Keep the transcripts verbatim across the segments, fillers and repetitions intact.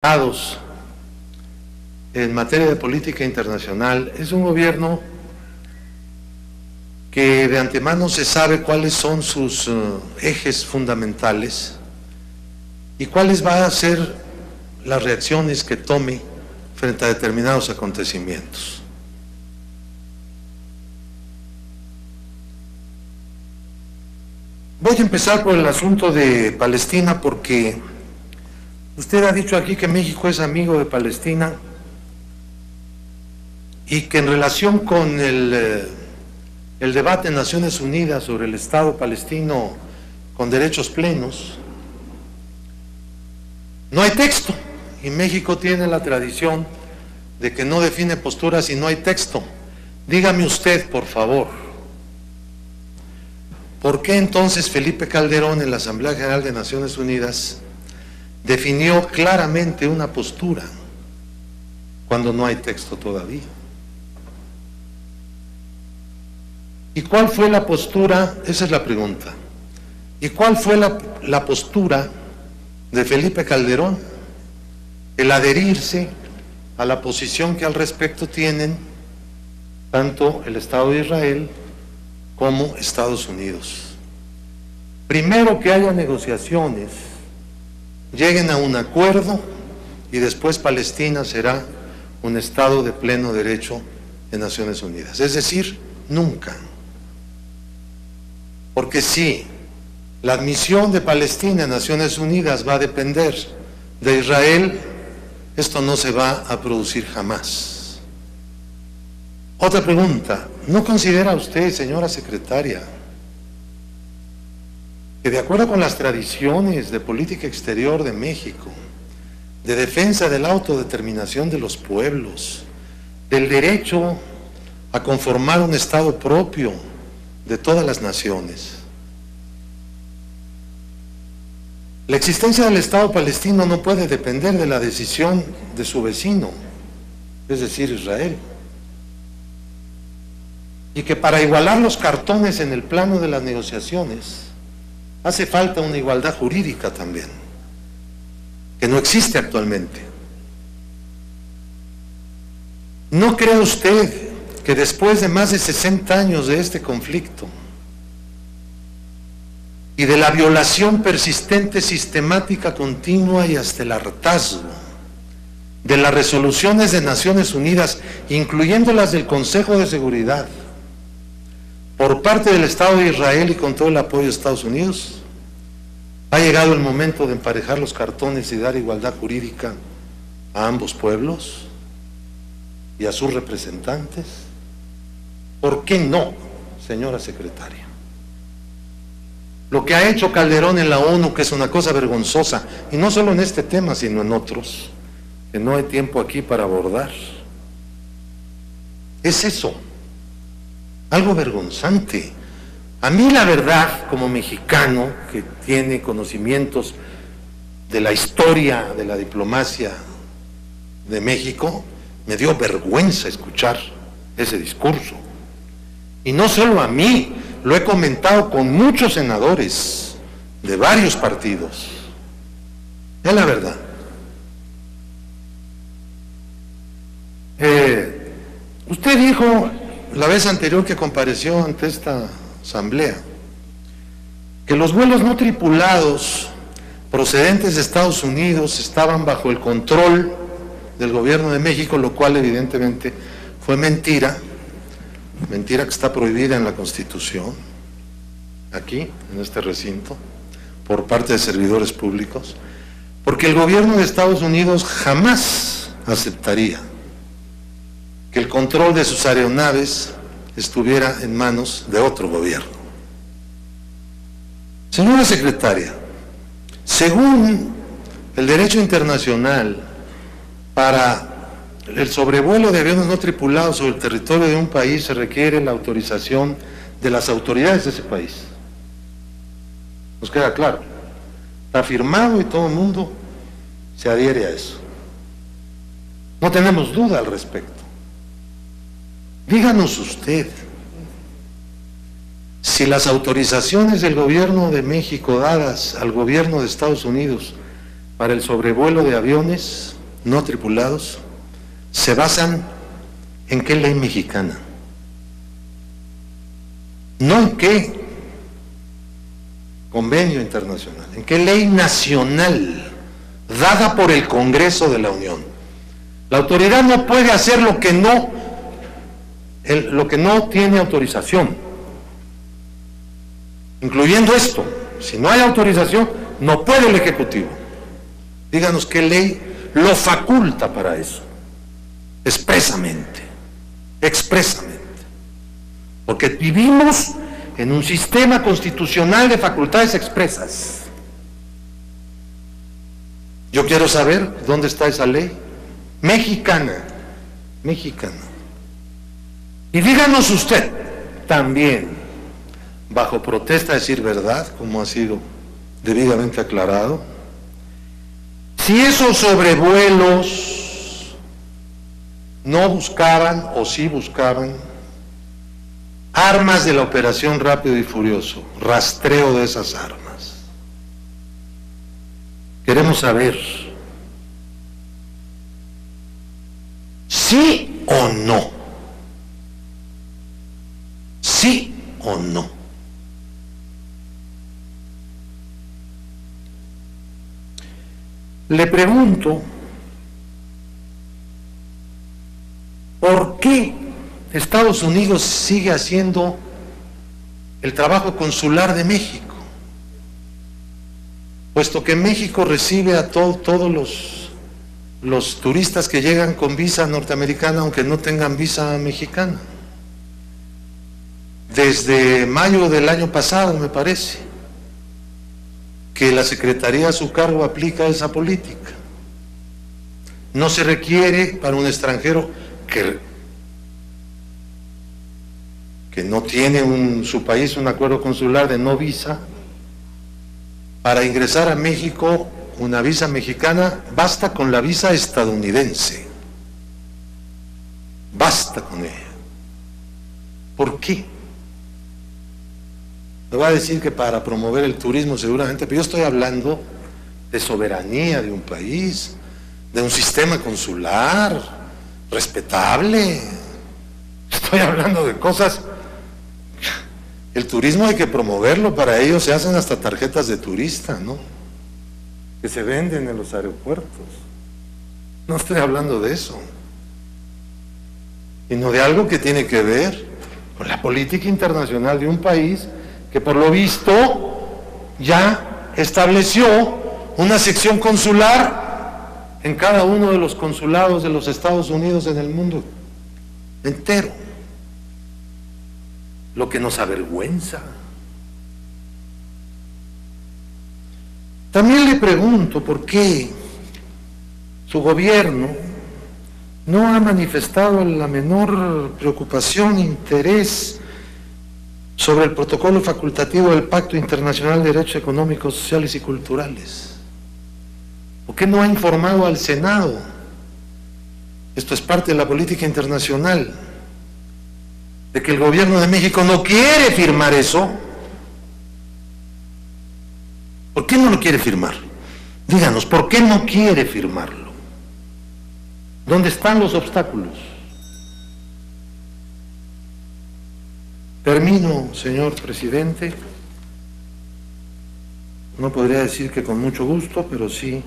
resultados en materia de política internacional. Es un gobierno que de antemano se sabe cuáles son sus uh, ejes fundamentales y cuáles van a ser las reacciones que tome frente a determinados acontecimientos. Voy a empezar por el asunto de Palestina, porque usted ha dicho aquí que México es amigo de Palestina y que en relación con el, eh, el debate en Naciones Unidas sobre el Estado palestino con derechos plenos, no hay texto, y México tiene la tradición de que no define posturas si no hay texto. Dígame usted, por favor, ¿por qué entonces Felipe Calderón en la Asamblea General de Naciones Unidas definió claramente una postura cuando no hay texto todavía? ¿Y cuál fue la postura? Esa es la pregunta. ¿Y cuál fue la, la postura de Felipe Calderón? El adherirse a la posición que al respecto tienen tanto el Estado de Israel como Estados Unidos. Primero que haya negociaciones, lleguen a un acuerdo, y después Palestina será un Estado de pleno derecho en Naciones Unidas. Es decir, nunca. Porque si la admisión de Palestina en Naciones Unidas va a depender de Israel, esto no se va a producir jamás. Otra pregunta, ¿no considera usted, señora secretaria, que de acuerdo con las tradiciones de política exterior de México, de defensa de la autodeterminación de los pueblos, del derecho a conformar un Estado propio de todas las naciones, la existencia del Estado palestino no puede depender de la decisión de su vecino, es decir, Israel? Y que para igualar los cartones en el plano de las negociaciones hace falta una igualdad jurídica también, que no existe actualmente. ¿No cree usted que después de más de sesenta años de este conflicto y de la violación persistente, sistemática, continua y hasta el hartazgo de las resoluciones de Naciones Unidas, incluyendo las del Consejo de Seguridad, por parte del Estado de Israel y con todo el apoyo de Estados Unidos, ha llegado el momento de emparejar los cartones y dar igualdad jurídica a ambos pueblos y a sus representantes? ¿Por qué no, señora secretaria? Lo que ha hecho Calderón en la ONU, que es una cosa vergonzosa, y no solo en este tema, sino en otros, que no hay tiempo aquí para abordar, es eso, algo vergonzante. A mí, la verdad, como mexicano que tiene conocimientos de la historia de la diplomacia de México, me dio vergüenza escuchar ese discurso. Y no solo a mí, lo he comentado con muchos senadores de varios partidos. Es la verdad. Eh, usted dijo la vez anterior que compareció ante esta asamblea que los vuelos no tripulados procedentes de Estados Unidos estaban bajo el control del gobierno de México, lo cual evidentemente fue mentira, mentira que está prohibida en la Constitución, aquí, en este recinto, por parte de servidores públicos, porque el gobierno de Estados Unidos jamás aceptaría que el control de sus aeronaves estuviera en manos de otro gobierno. Señora secretaria, según el derecho internacional, para el sobrevuelo de aviones no tripulados sobre el territorio de un país se requiere la autorización de las autoridades de ese país. ¿Nos queda claro? Está firmado y todo el mundo se adhiere a eso. No tenemos duda al respecto. Díganos usted si las autorizaciones del gobierno de México dadas al gobierno de Estados Unidos para el sobrevuelo de aviones no tripulados se basan en qué ley mexicana, no en qué convenio internacional, en qué ley nacional dada por el Congreso de la Unión. La autoridad no puede hacer lo que no, el, lo que no tiene autorización, incluyendo esto. Si no hay autorización, no puede el Ejecutivo. Díganos qué ley lo faculta para eso, expresamente, expresamente. Porque vivimos en un sistema constitucional de facultades expresas. Yo quiero saber dónde está esa ley mexicana, mexicana. Y díganos usted también, bajo protesta de decir verdad, como ha sido debidamente aclarado, si esos sobrevuelos no buscaban o sí buscaban armas de la operación Rápido y Furioso, rastreo de esas armas. Queremos saber, ¿sí o no? ¿Sí o no? Le pregunto, ¿por qué Estados Unidos sigue haciendo el trabajo consular de México? Puesto que México recibe a to todos los, los turistas que llegan con visa norteamericana, aunque no tengan visa mexicana. Desde mayo del año pasado, me parece, que la Secretaría a su cargo aplica esa política. No se requiere para un extranjero que, que no tiene en su país un acuerdo consular de no visa, para ingresar a México una visa mexicana, basta con la visa estadounidense. Basta con ella. ¿Por qué? Me va a decir que para promover el turismo seguramente, pero yo estoy hablando de soberanía de un país, de un sistema consular respetable. Estoy hablando de cosas. El turismo hay que promoverlo, para ello se hacen hasta tarjetas de turista, ¿no? Que se venden en los aeropuertos. No estoy hablando de eso, sino de algo que tiene que ver con la política internacional de un país que por lo visto ya estableció una sección consular en cada uno de los consulados de los Estados Unidos en el mundo entero, lo que nos avergüenza. También le pregunto por qué su gobierno no ha manifestado la menor preocupación, interés sobre el protocolo facultativo del Pacto Internacional de Derechos Económicos, Sociales y Culturales. ¿Por qué no ha informado al Senado? Esto es parte de la política internacional, de que el gobierno de México no quiere firmar eso. ¿Por qué no lo quiere firmar? Díganos, ¿por qué no quiere firmarlo? ¿Dónde están los obstáculos? Termino, señor presidente. No podría decir que con mucho gusto, pero sí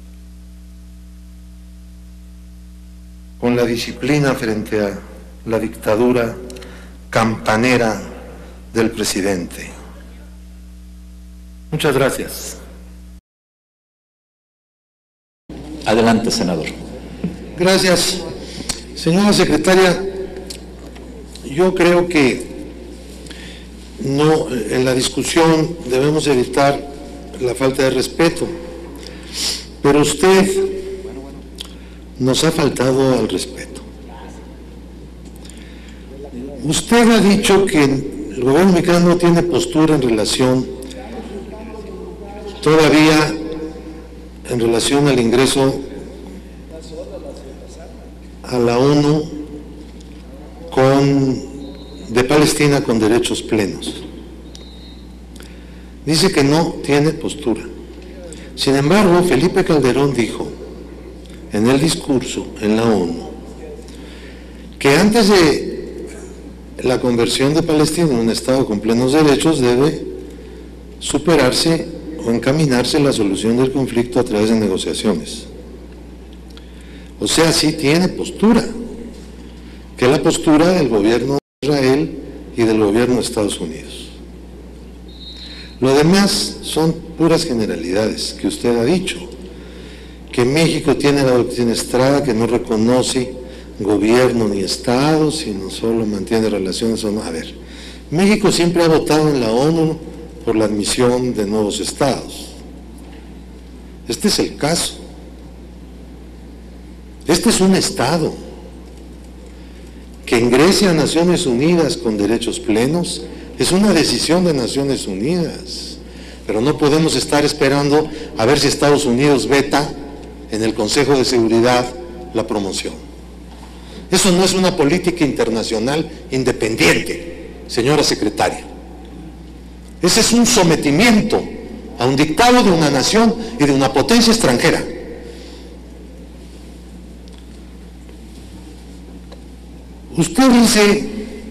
con la disciplina frente a la dictadura campanera del presidente. Muchas gracias. Adelante, senador. Gracias. Señora secretaria, yo creo que no, en la discusión debemos evitar la falta de respeto, pero usted nos ha faltado al respeto. Usted ha dicho que el gobierno mexicano no tiene postura en relación, todavía en relación al ingreso a la ONU con, de Palestina con derechos plenos. Dice que no tiene postura. Sin embargo, Felipe Calderón dijo en el discurso en la ONU que antes de la conversión de Palestina en un Estado con plenos derechos debe superarse o encaminarse la solución del conflicto a través de negociaciones. O sea, sí tiene postura, que es la postura del gobierno de Israel y del gobierno de Estados Unidos. Lo demás son puras generalidades que usted ha dicho, que México tiene la doctrina Estrada, que no reconoce gobierno ni Estado, sino solo mantiene relaciones o no. A ver, México siempre ha votado en la ONU por la admisión de nuevos Estados. Este es el caso. Este es un Estado que ingrese a Naciones Unidas con derechos plenos. Es una decisión de Naciones Unidas, pero no podemos estar esperando a ver si Estados Unidos veta en el Consejo de Seguridad la promoción. Eso no es una política internacional independiente, señora secretaria. Ese es un sometimiento a un dictado de una nación y de una potencia extranjera. Usted dice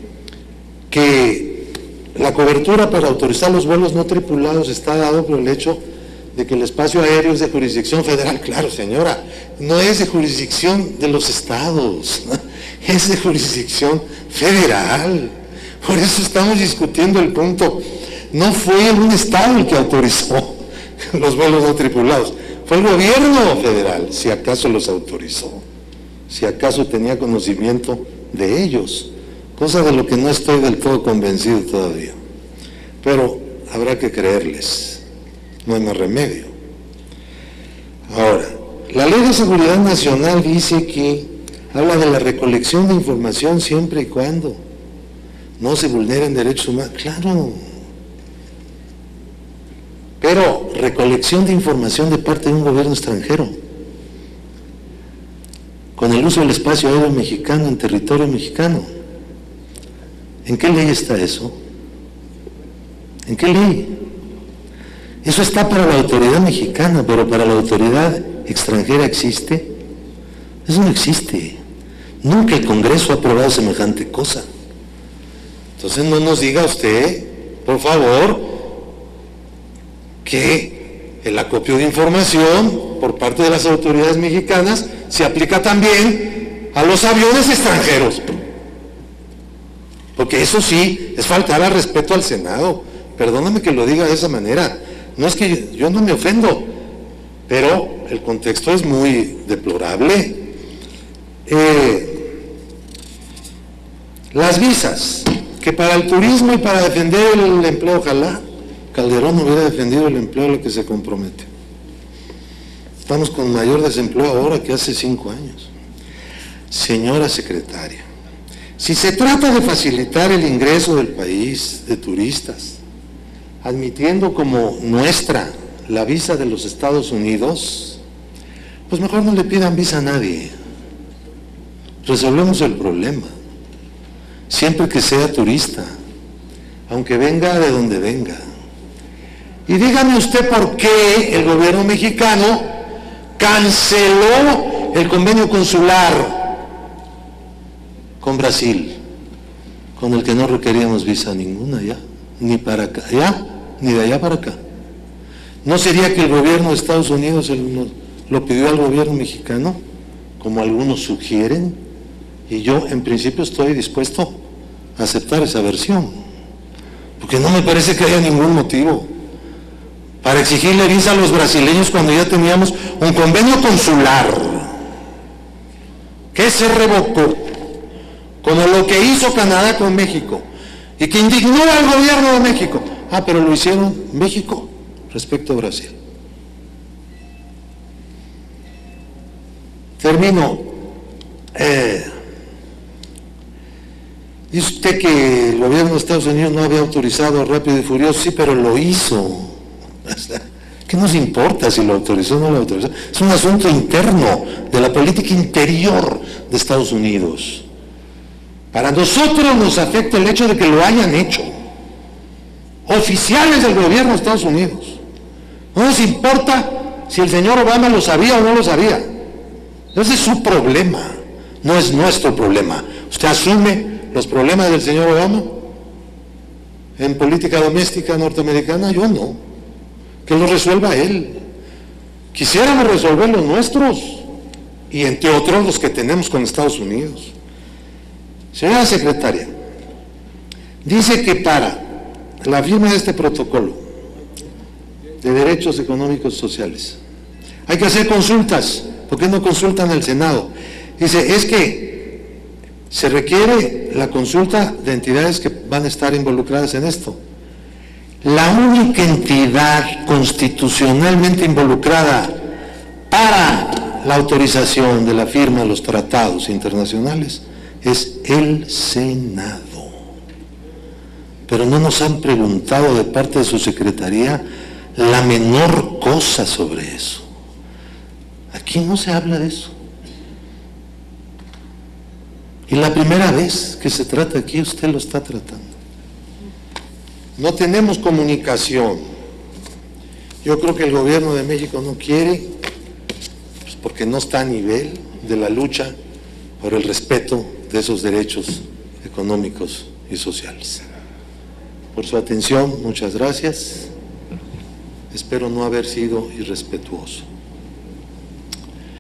que la cobertura para autorizar los vuelos no tripulados está dado por el hecho de que el espacio aéreo es de jurisdicción federal. Claro, señora, no es de jurisdicción de los estados, es de jurisdicción federal. Por eso estamos discutiendo el punto. No fue un estado el que autorizó los vuelos no tripulados, fue el gobierno federal, si acaso los autorizó, si acaso tenía conocimiento de ellos, cosa de lo que no estoy del todo convencido todavía. Pero habrá que creerles, no hay más remedio. Ahora, la Ley de Seguridad Nacional dice que habla de la recolección de información siempre y cuando no se vulneren derechos humanos. Claro, pero recolección de información de parte de un gobierno extranjero, con el uso del espacio aéreo mexicano en territorio mexicano. ¿En qué ley está eso? ¿En qué ley? Eso está para la autoridad mexicana, pero para la autoridad extranjera ¿existe? Eso no existe. Nunca el Congreso ha aprobado semejante cosa. Entonces no nos diga usted, por favor, que el acopio de información por parte de las autoridades mexicanas se aplica también a los aviones extranjeros. Porque eso sí, es faltar al respeto al Senado. Perdóname que lo diga de esa manera. No es que yo, yo no me ofendo, pero el contexto es muy deplorable. Eh, las visas, que para el turismo y para defender el empleo, ojalá Calderón hubiera defendido el empleo a lo que se compromete. Estamos con mayor desempleo ahora que hace cinco años. Señora secretaria, si se trata de facilitar el ingreso del país de turistas, admitiendo como nuestra la visa de los Estados Unidos, pues mejor no le pidan visa a nadie. Resolvemos el problema. Siempre que sea turista, aunque venga de donde venga. Y dígame usted por qué el gobierno mexicano canceló el convenio consular con Brasil, con el que no requeríamos visa ninguna ya, ni para acá, ya, ni de allá para acá. ¿No sería que el gobierno de Estados Unidos lo pidió al gobierno mexicano, como algunos sugieren? Y yo en principio estoy dispuesto a aceptar esa versión, porque no me parece que haya ningún motivo para exigirle visa a los brasileños cuando ya teníamos un convenio consular que se revocó, como lo que hizo Canadá con México y que indignó al gobierno de México. Ah, pero lo hicieron México respecto a Brasil. Termino. Eh, dice usted que el gobierno de Estados Unidos no había autorizado Rápido y Furioso. Sí, pero lo hizo. ¿Qué nos importa si lo autorizó o no lo autorizó? Es un asunto interno de la política interior de Estados Unidos. Para nosotros nos afecta el hecho de que lo hayan hecho oficiales del gobierno de Estados Unidos. No nos importa si el señor Obama lo sabía o no lo sabía. Ese es su problema, no es nuestro problema. ¿Usted asume los problemas del señor Obama en política doméstica norteamericana? Yo no. Que los resuelva él. Quisiéramos resolver los nuestros y entre otros los que tenemos con Estados Unidos. Señora secretaria, dice que para la firma de este protocolo de derechos económicos y sociales hay que hacer consultas. ¿Por qué no consultan al Senado? Dice, es que se requiere la consulta de entidades que van a estar involucradas en esto. La única entidad constitucionalmente involucrada para la autorización de la firma de los tratados internacionales es el Senado. Pero no nos han preguntado de parte de su secretaría la menor cosa sobre eso. Aquí no se habla de eso. Y la primera vez que se trata aquí, usted lo está tratando. No tenemos comunicación. Yo creo que el gobierno de México no quiere, pues porque no está a nivel de la lucha por el respeto de esos derechos económicos y sociales. Por su atención, muchas gracias. Espero no haber sido irrespetuoso.